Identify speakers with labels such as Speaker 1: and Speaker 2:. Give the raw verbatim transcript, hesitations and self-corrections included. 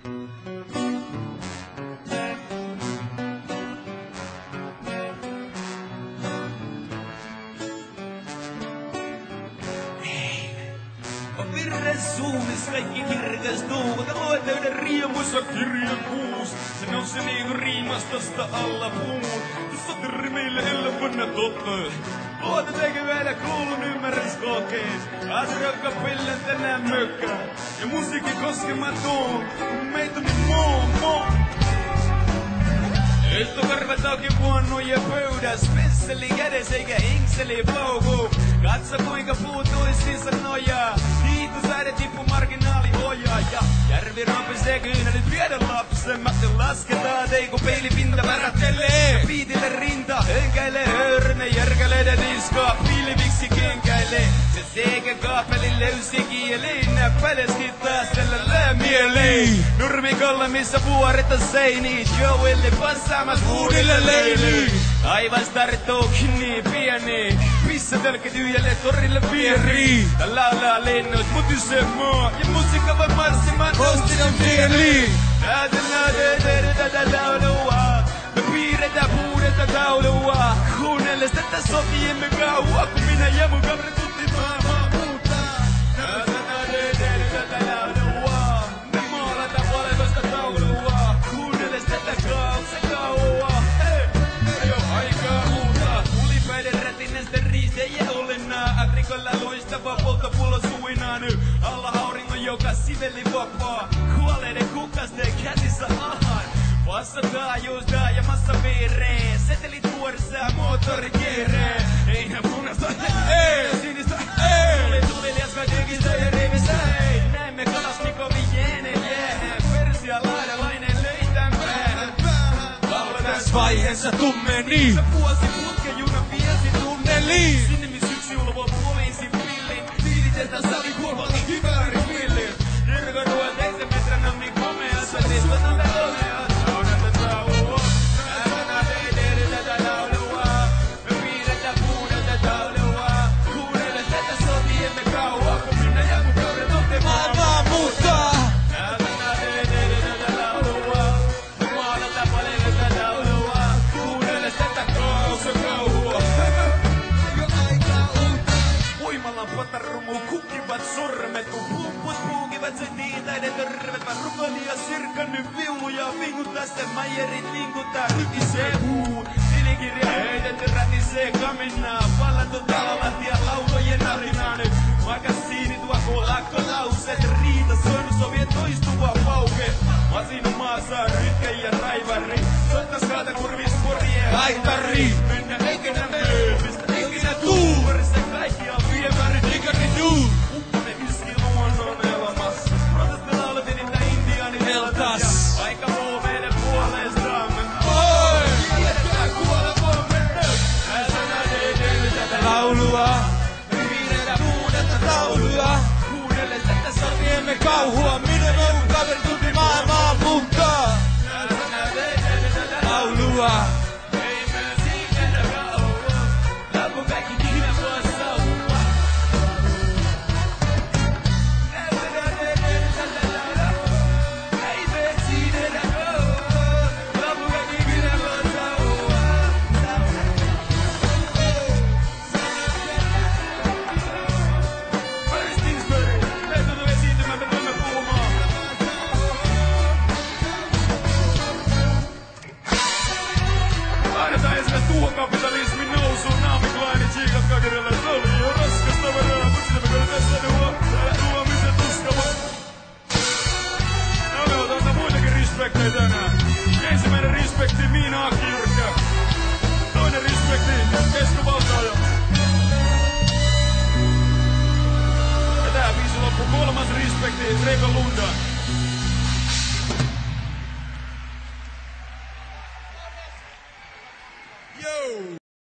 Speaker 1: Suunis kaikki kirkastuu, mutta luet täyden riemuissa kirja kuus. Se nousi niinku riimastosta alla puun. Tuossa terri meille elävänä totta. Luota tekevällä kuulun ymmärrys kokeen. Asrakka pillen tänään mökkään. Ja musiikki koskematon, meitä on niin moo moo. Ystokarvat auki vuonnoja pöydäs, pensseli kädes eikä inkseli pauku. Katso kuinka puutuisinsa nojaa, hiihtosäide tippu marginaali ojaa. Ja järvi rapisee kyynälit viedä lapsen, mä lasketaan ei kun peilipinta värättelee. Piitille rinta, hönkäilee hörne, järkäleiden niskaa, pilviksi kenkäilee. Se sekä kaapelin löysi kieliin, näppäileski taas tällä lämieleen. Nurmikolla missä vuoretta seinii, Joelle passaamas uudelle leiliin. Aivan startoukin niin pieni, missä tölkkä tyhjälle torille vierii. Tää laulaa lennot, mut se maa, ja musiikka voi marssimaan nostinen mieliin. Näytellään tehdä tätä laulua, me piirretään puudetta taulua. Kuunnelles tätä sotiemme kauaa, kun minä ja mun kaveri tutti maailmaa muuttaa. Näytellään tehdä tätä laulua, me maalataan puolitoista taulua. Kuunnelles tätä kaukse kauaa, hei, ei oo aikaa muuta. Ulipäiden rätinnestä riistejä olennaa, Afrikolla loistava polttopullo suinaa nyt. Alla auringon joka siveli vapaa, kuolleiden kukasten käsissä ahan. Vassa taajuus taajamassa vieree, setelit vuorissa moottori kieree. Ei nää punasta, ei, sinistä, ei. Tuli tuli liaska tykistä ja rivissä, ei. Näemme Kalašnikovi jene jää, Persia laidalainen löitään päähän. Laula tässä vaiheessa tummeni, mä vuosi putken juna piesi tunneliin. Sinne miss yksi ulvo poliisi pillin, viilitetään sali kuolvalla kivääri pillin. Kirkonuot eisen meträn nammin komeassa, niskotan läolea. Kukkivat sormet, kun pumput puukivat sen niitäiden törvet. Mä rukoilin ja sirkannut viuluja, vinguttaa sen maijerit linkuttaa, rykisee puut. Sinikirja heitetty rätisee kaminaa, vallattu talolahti ja laulojen narinaa nyt. Makasiinit vakuu lakkolauset, riita soinut sovien toistuva pauke. Masinu maassa rytkä ja raivari, soittas kaata kurvis korjeen haitari. Mennä eikä nä myö, mistä ikinä tuu, varissa kaikkia viemärit ikäri tuu. Ukkonen yski luonnon elämässä, protestilla oletin niitä indianin heltas. Vaikka muu meidän puolestamme, oi! Jätetään kuolemaan mennä. Tässä näin ei tätä laulua, piirretään puudetta taulua. Kuunnelles tätä sotiemme kauhua, minä mun kaveri tunti maailmaa muuttaa. Tässä näin ei tätä laulua. Kapitalismin nousuun naamiklaini tsiikat kakerille. Se oli jo raskas tavaraa, mut sitä me kyllä tässä nuo. Täällä tuomisen tuskava. No me otetaan muitakin respektejä tänään. Ensimmäinen respekti Miina Akkijyrkkä. Toinen respekti Esko Valtaaja. Ja tää biisi loppu kolmas respekti Reiko Lunda.